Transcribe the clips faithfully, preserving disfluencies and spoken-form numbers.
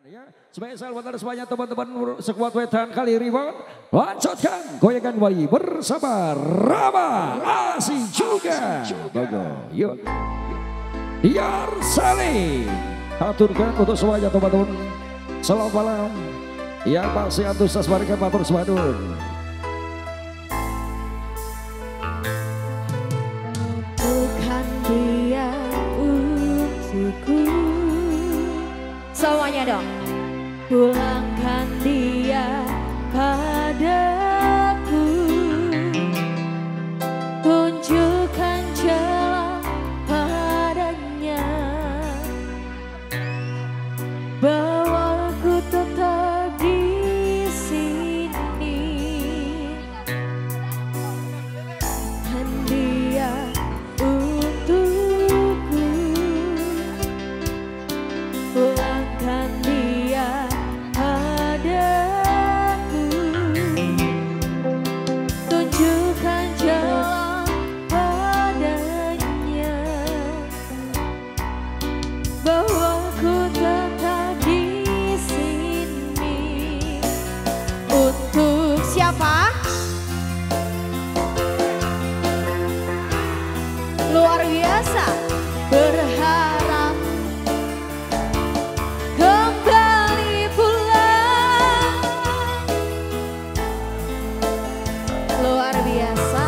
Ya, spesial buat semuanya teman-teman sekuat wetan kali rebound. Lanjutkan goyangkan kembali bersama Rama Asi juga. Bagus. Yuk. Biar saling aturkan untuk semuanya teman-teman. Selamat malam. Yang masih antusias marikan matur semadun. Bukan dia untukku. Semuanya dong. Pulangkan dia padaku. Tunjukkan jalan padanya. Bahwa aku tetap di sini. Dan dia untukku. Pulangkan dia padaku. Tunjukkan jalan padanya. Bahwa ku tetap di sini. Untuk siapa? Luar biasa. Berharap kembali pulang. Luar biasa.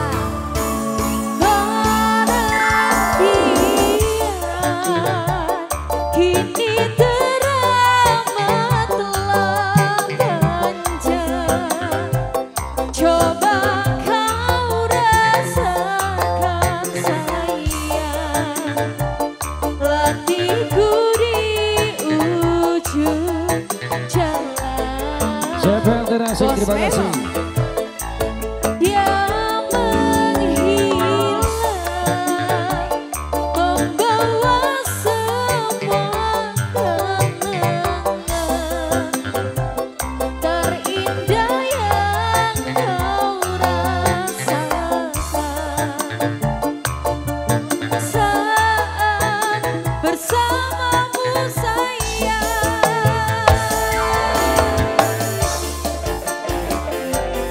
Pada dia kini teramat telah panjang. Coba kau rasakan sayang. Latihku di ujung jalan. Siapa terima kasih, terima kasih. Dia menghilang, membawa semua kenangan terindah yang kau rasakan saat bersamamu sayang.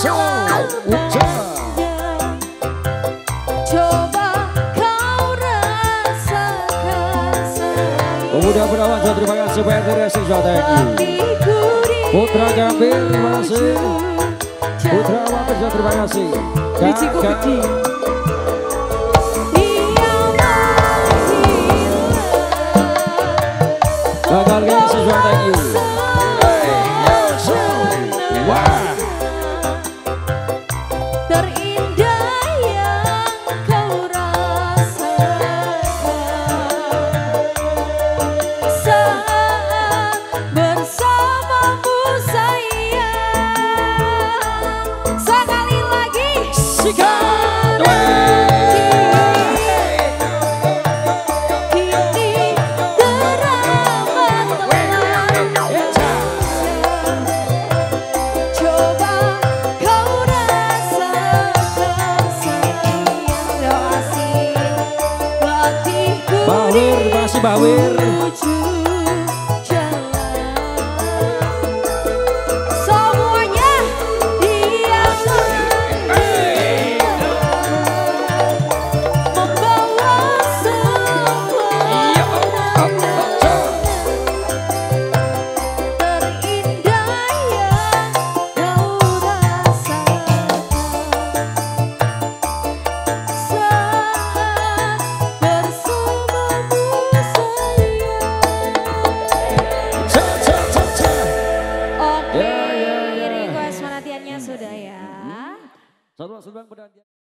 So Uca. Coba kau rasakan sayang. Pemuda Perawan, terima kasih P R T Racing Jawa Tengah. Hatiku Putra Gambir, terima kasih. Putra Wapes, terima kasih. Bijiku gede. Gagal gang sesuai, thank you. Wah. Terindah yang kau rasakan saat bersamamu sayang. Sekali lagi Sikat. kini teramat telah. Coba kau rasakan sayang. Terima kasih. Hatiku Bawir, masih Bawir. menuju jalan. Semuanya diam membawa semua terindah yang kau rasakan saat bersamamu sayang. Oke, Ya, ya, ya. request penantiannya sudah ya. Satu sedang berdantian.